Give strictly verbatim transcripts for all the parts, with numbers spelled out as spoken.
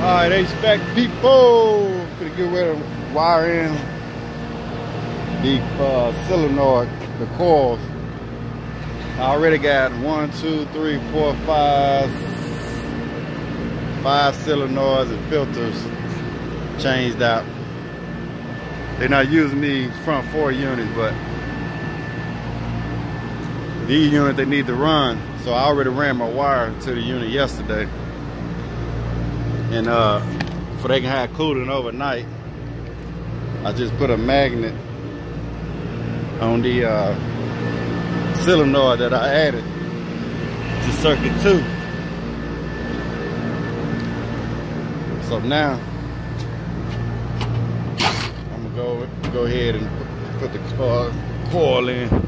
Alright, H-Vac people, gonna get rid of wire in the uh, solenoid, the coils. I already got one, two, three, four, five, five solenoids and filters changed out. They're not using these front four units, but these units they need to run. So I already ran my wire to the unit yesterday. And uh, for they can have cooling overnight, I just put a magnet on the uh, solenoid that I added to circuit two. So now I'm gonna go go ahead and put the uh, coil in. So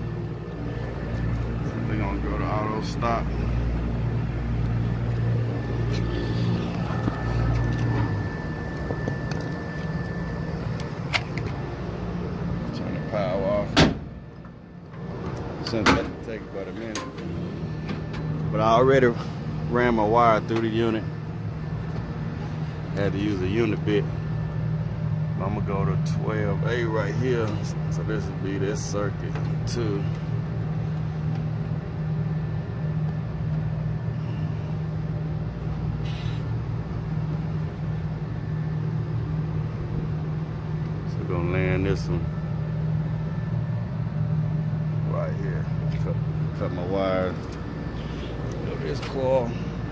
we're gonna go to auto stop. Power off. Since that take about a minute. But I already ran my wire through the unit. Had to use a unit bit. I'm gonna go to twelve A right here. So this would be this circuit too. So we're gonna land this one right here. Cut, cut my wire over this coil.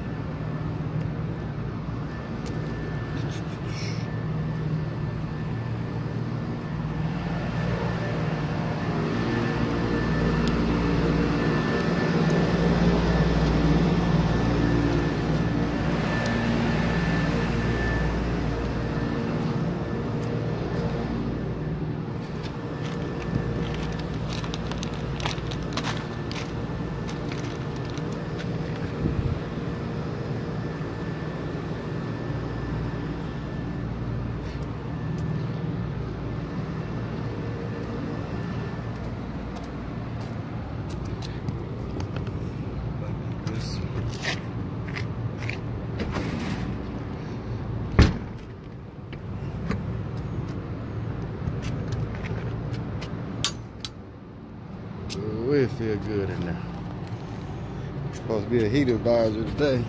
It feel good in there. It's supposed to be a heat advisor today.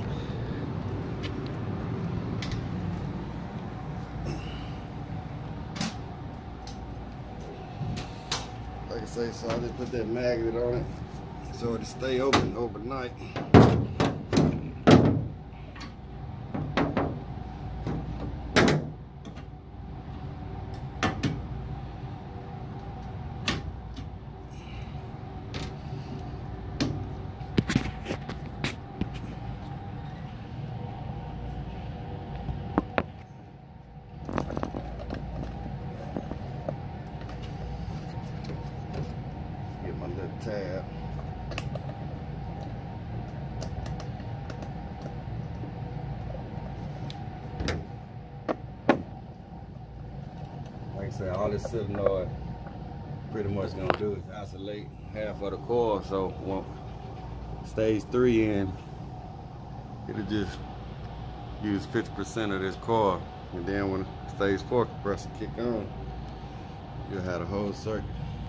Like I say, so I just put that magnet on it so it'll stay open overnight. Tab. Like I said, all this solenoid pretty much gonna do is isolate half of the coil, so when stage three in, it'll just use fifty percent of this coil, and then when stage four compressor kick on, you'll have the whole circuit.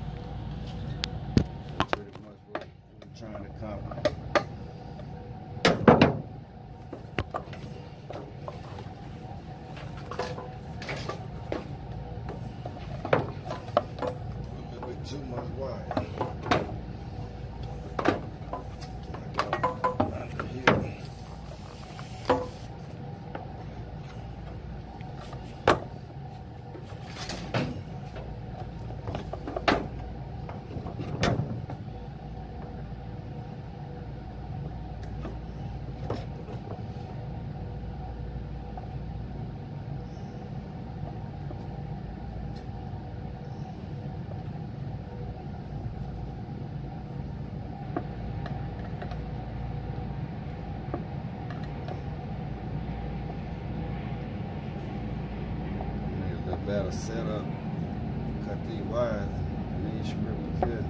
Trying to accomplish. A little bit too much wire. Better set up, cut these wires, and then you should grip it good.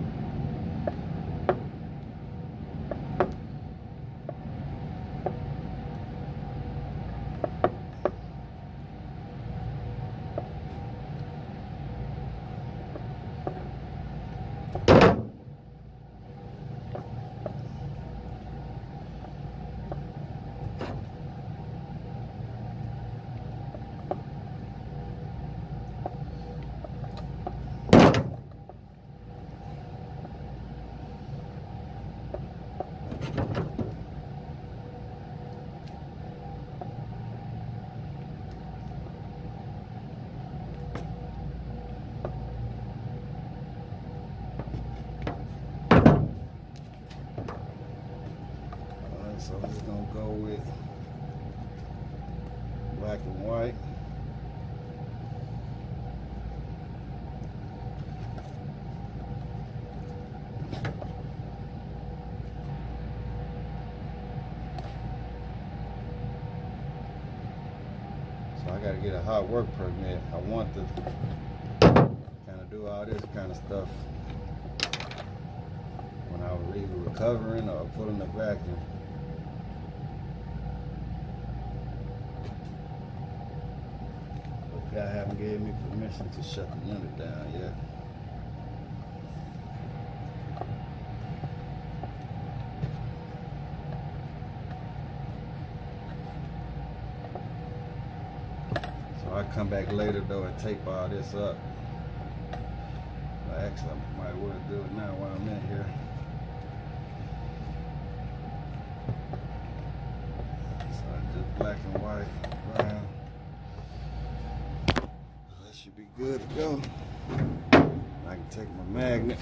black and white. So I got to get a hot work permit. I want to kind of do all this kind of stuff when I was either recovering or pulling the vacuum. Okay, I haven't given me permission to shut the unit down yet. So I come back later though and tape all this up. Well, actually, I might want to do it now while I'm in here. So I did black and white, brown. That should be good to go. I can take my magnet.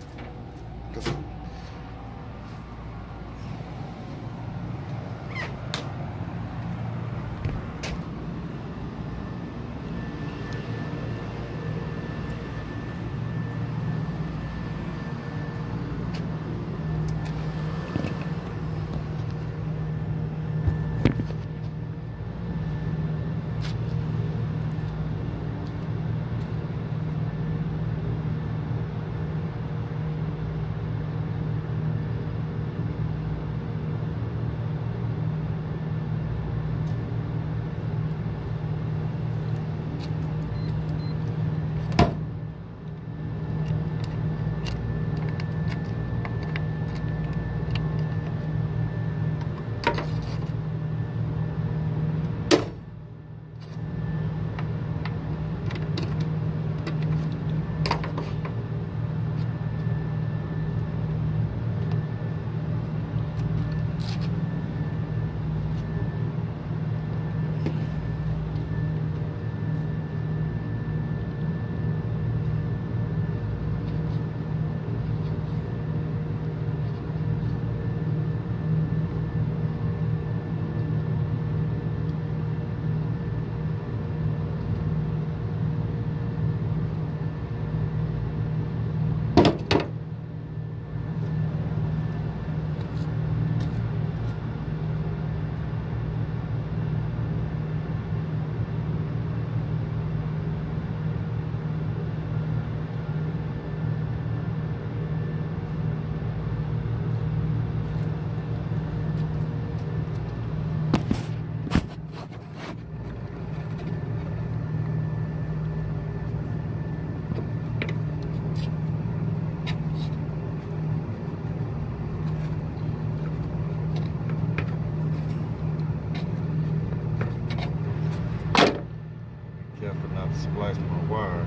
Splice my wire,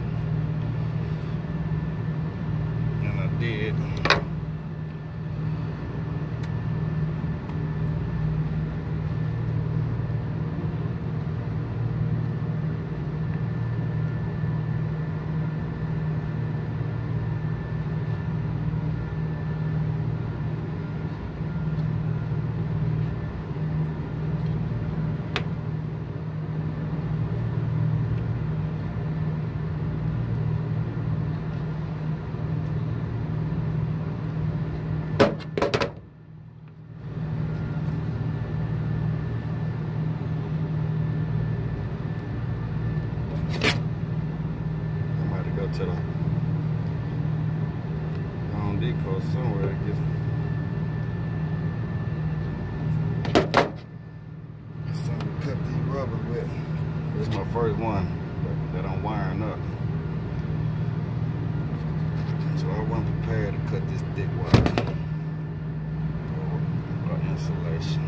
and I did. To the Home Depot somewhere to get something to cut these rubber with. This is my first one that I'm wiring up, so I wasn't prepared to cut this thick wire or insulation.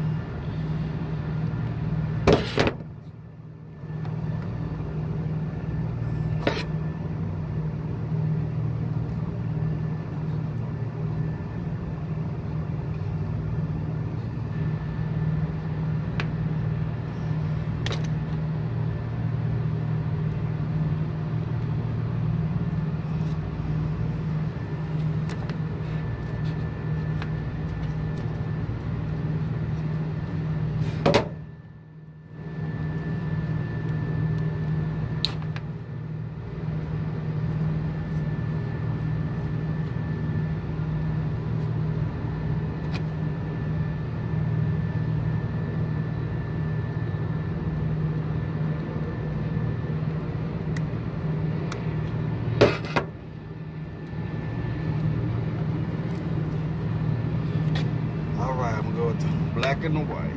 black and the white.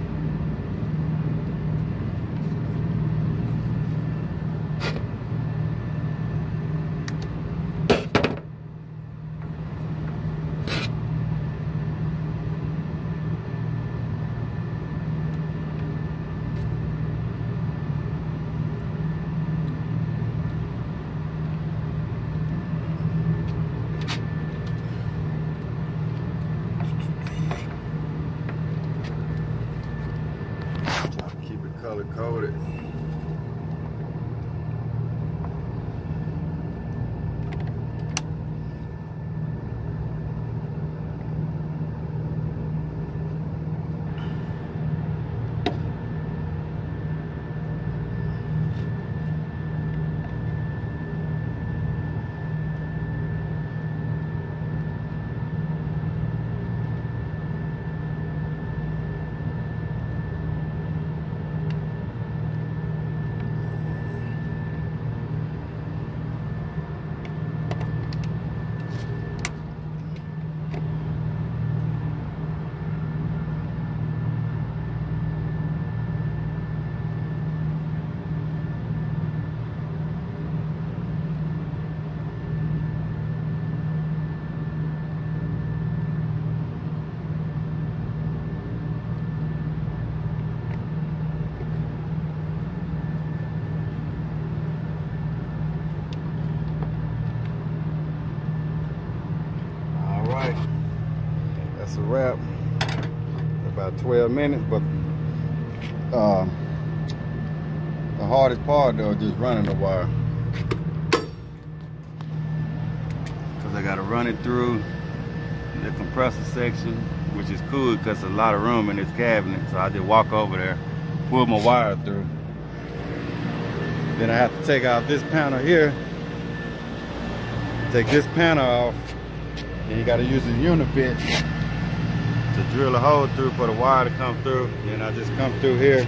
Color coded. That's a wrap. About twelve minutes, but uh, the hardest part though is just running the wire, because I got to run it through the compressor section, which is cool because there's a lot of room in this cabinet. So I just walk over there, pull my wire through. Then I have to take out this panel here, take this panel off. Then you got to use a unit bit to drill a hole through for the wire to come through. Then I just come through here,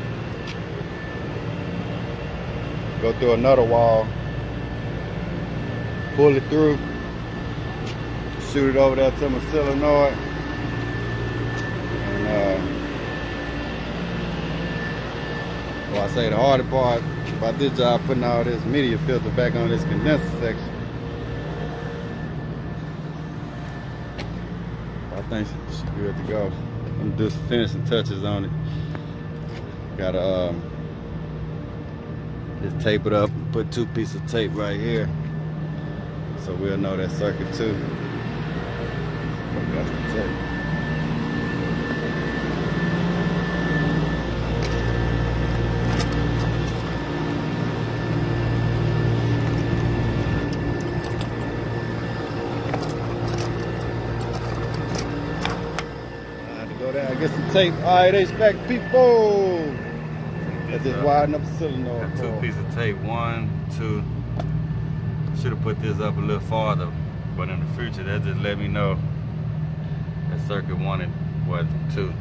go through another wall, pull it through, shoot it over there to my solenoid, and uh, well, I say the hardest part about this job, putting all this media filter back on this condenser section. I think she's good to go. I'm gonna do some finishing touches on it. Gotta um, just tape it up and put two pieces of tape right here, so we'll know that circuit too. That's the tape. Get some tape. All right, Hvac people. Let's just widen up the solenoid. Two pieces of tape. One, two. Should have put this up a little farther, but in the future, that just let me know that circuit wanted what two.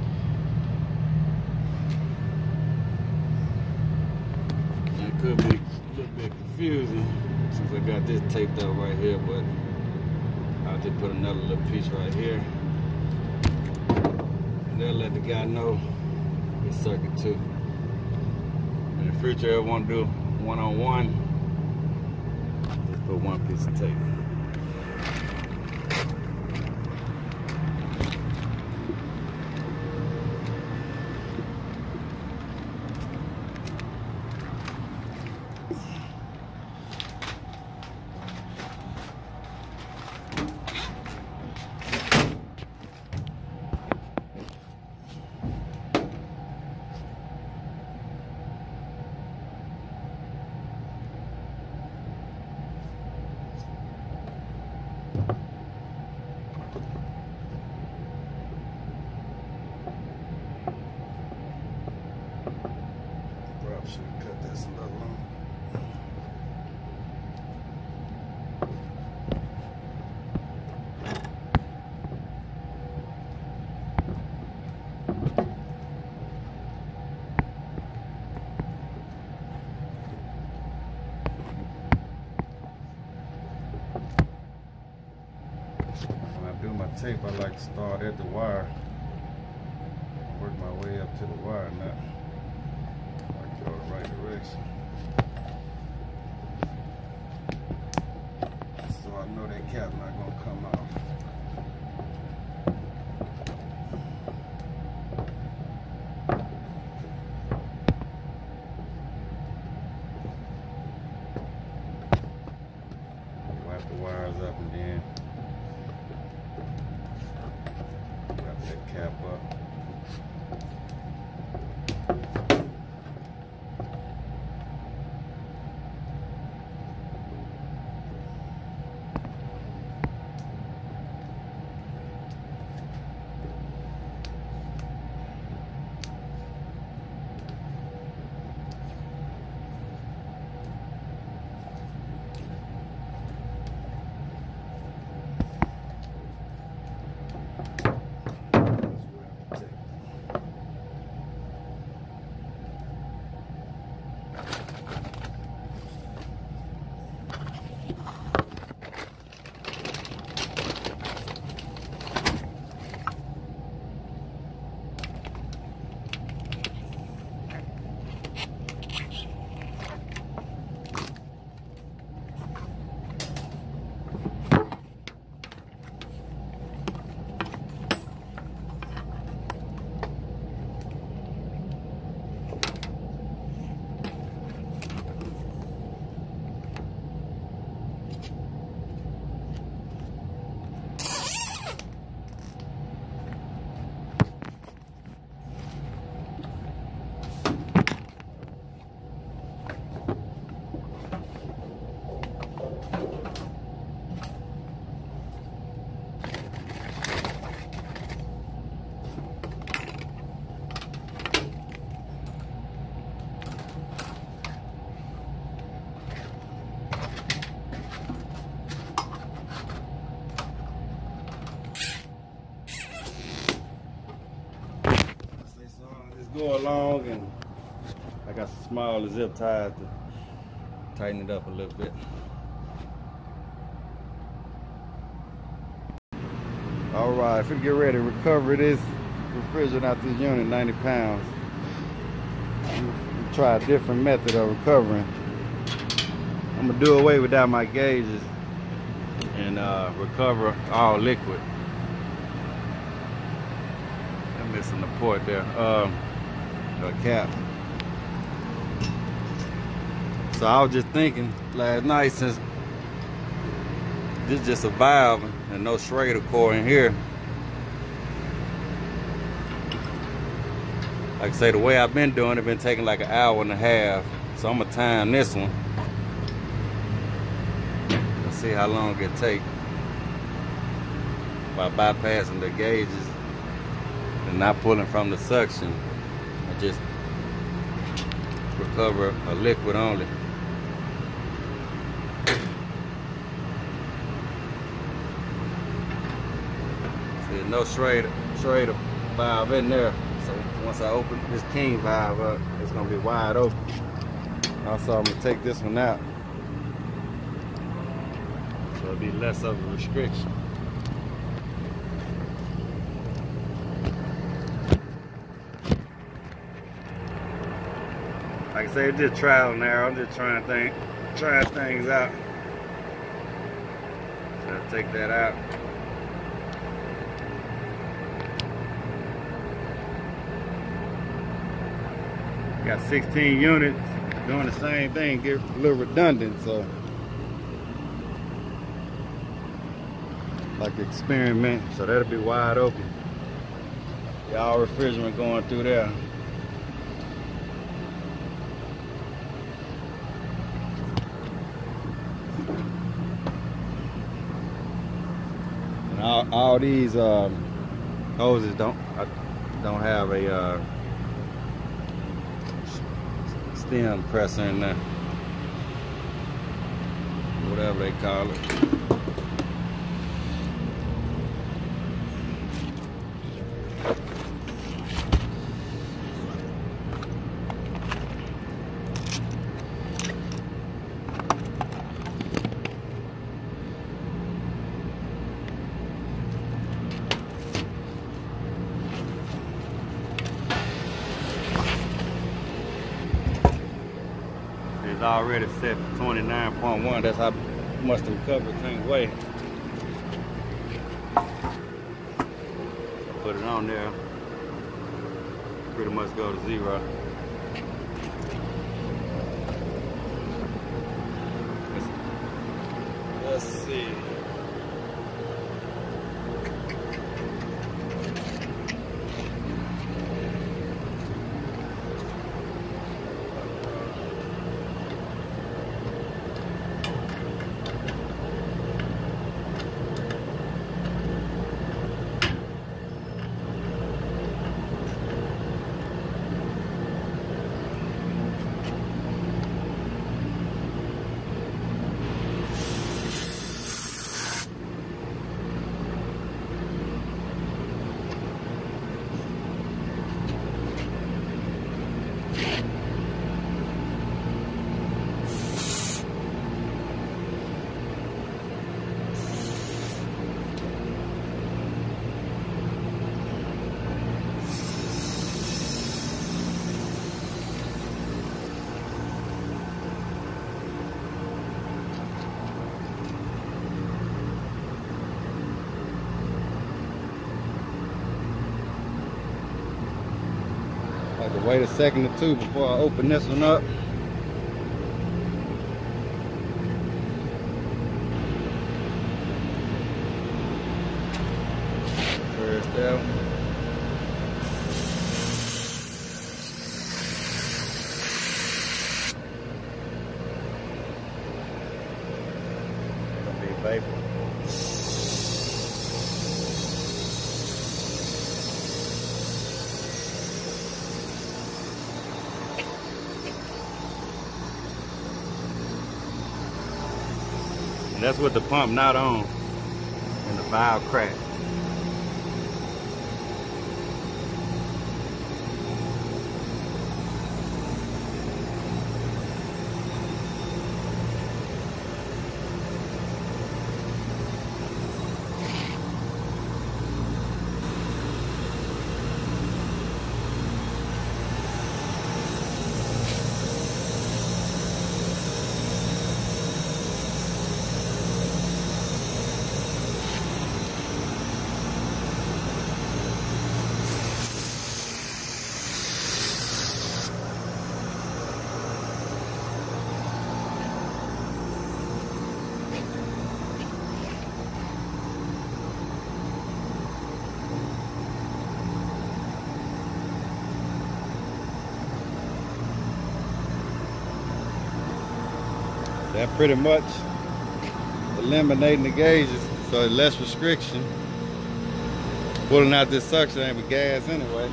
It could be a little bit confusing since I got this taped up right here, but I'll just put another little piece right here. They'll let the guy know it's circuit two. In the future, I want to do one-on-one. Just put one piece of tape. Should cut this a little long. When I do my tape, I like to start at the wire my way up to the wire nut. I go the right direction. So I know that cap's not gonna come off. Wipe the wires up and then wrap that cap up. Go along, and I got some small zip ties to tighten it up a little bit. All right, if we get ready to recover this refrigerant out this unit, ninety pounds. We'll try a different method of recovering. I'm gonna do away without my gauges and uh, recover all liquid. I'm missing the port there. Um, a cap. So I was just thinking last night, since this is just a valve and no Schrader core in here, like I say, the way I've been doing it, been taking like an hour and a half. So I'm gonna time this one. Let's see how long it take by bypassing the gauges and not pulling from the suction. I just recover a liquid only. See, no Schrader, Schrader valve in there. So once I open this king valve up, it's gonna be wide open. Also, I'm gonna take this one out, so it'll be less of a restriction. Like I say, it's just trial and error. I'm just trying thing, trying things out. So I'll take that out. Got sixteen units doing the same thing, get a little redundant, so like experiment. So that'll be wide open. Y'all refrigerant going through there. All, all these um, hoses don't uh, don't have a uh, stem presser in there, whatever they call it. is already set for twenty-nine point one. That's how much the recovery tank weighs. Put it on there. Pretty much go to zero. Let's see. I have to wait a second or two before I open this one up. First out. Gonna be vapor. And that's with the pump not on and the valve cracked. That pretty much eliminating the gauges, so it's less restriction. Pulling out this suction ain't with gas anyway.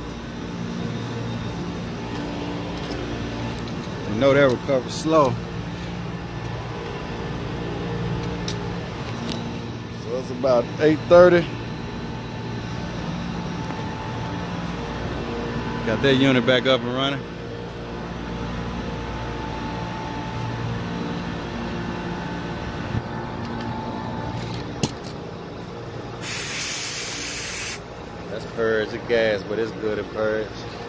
You know that recovers slow. So it's about eight thirty. Got that unit back up and running. That's purge the gas, but it's good at purge.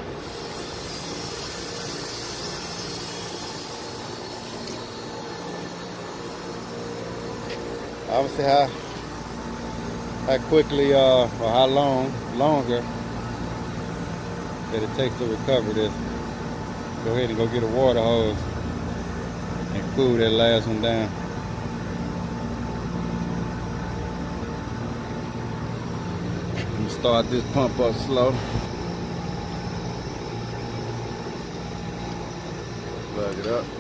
Obviously, how how quickly uh, or how long longer that it takes to recover this. Go ahead and go get a water hose and cool that last one down. Start this pump up slow. Plug it up.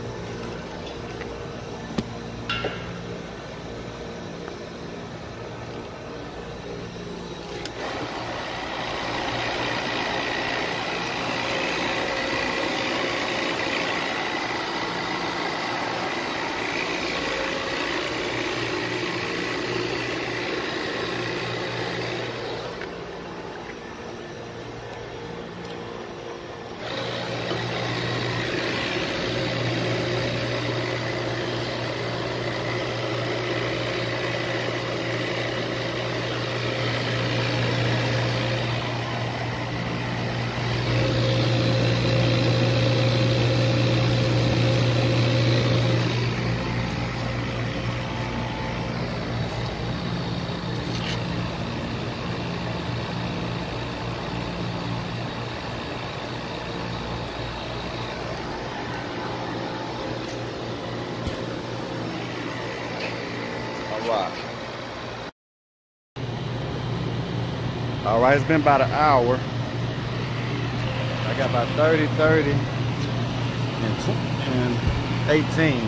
rock. All right, it's been about an hour. I got about thirty, thirty, and eighteen.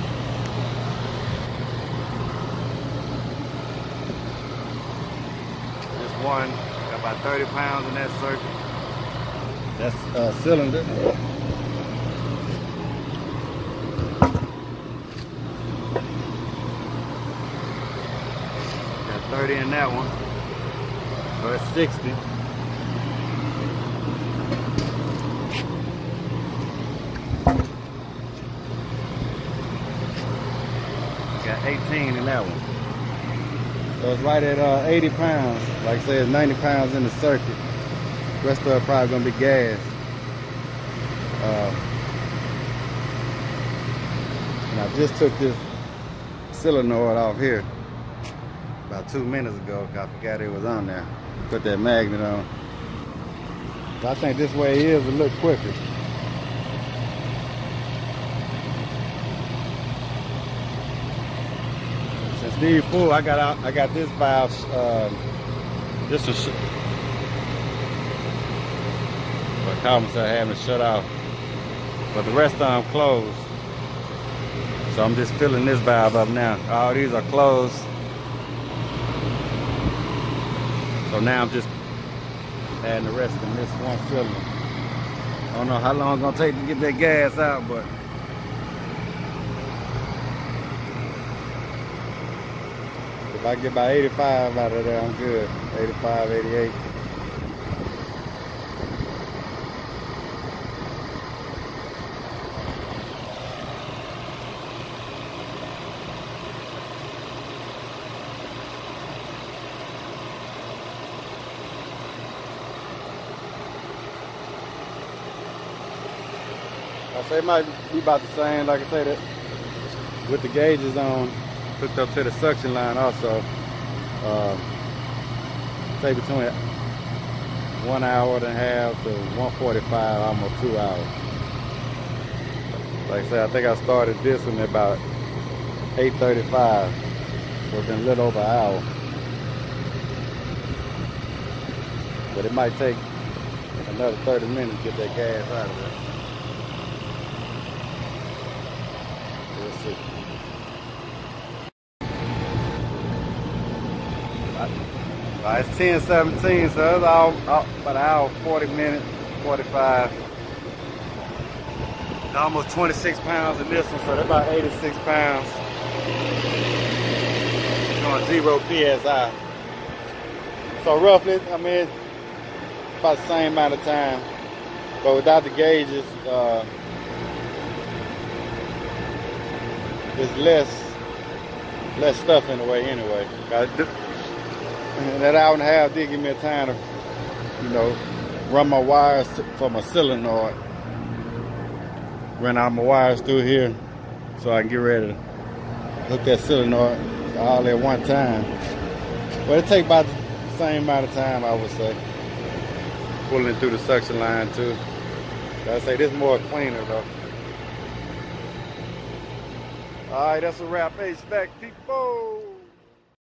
This one got about thirty pounds in that circuit. That's a cylinder. Got thirty in that one. So that's sixty. Got eighteen in that one. So it's right at uh, eighty pounds. Like I said, it's ninety pounds in the circuit. The rest of it probably gonna be gas. Uh, and I just took this solenoid off here about two minutes ago. I forgot it was on there. Put that magnet on. So I think this way it is a little quicker. Since these full, I got out. I got this valve. Uh, this was. But Common said having to shut off. But the rest of them closed. So I'm just filling this valve up now. All these are closed. So now I'm just adding the rest in this one cylinder. I don't know how long it's gonna take to get that gas out, but if I get about eighty-five out of there, I'm good. eighty-five, eighty-eight. I say it might be about the same, like I say, that with the gauges on, hooked up to the suction line also. Uh, say between one hour and a half to one forty-five, almost two hours. Like I said, I think I started this one at about eight thirty-five, so it's been a little over an hour. But it might take another thirty minutes to get that gas out of there. Let's see. Right, it's ten seventeen, so it's all, all about an hour, forty minutes, forty-five. Almost twenty-six pounds in this one, so that's about eighty-six pounds. On zero P S I. So roughly, I mean, about the same amount of time, but without the gauges, uh, there's less, less stuff in the way anyway. And that hour and a half did give me a time to, you know, run my wires to, for my solenoid. Run out my wires through here so I can get ready to hook that solenoid all at one time. But it takes about the same amount of time, I would say. Pulling it through the suction line too. So I say this is more cleaner though. All right, that's a wrap. H Vac people.